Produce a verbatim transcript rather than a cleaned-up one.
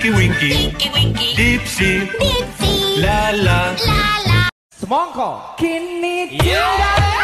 Tinky Winky, Tinky Winky, Dipsy, Dipsy, Lala, Lala. Semongko kini Yeah. tinggal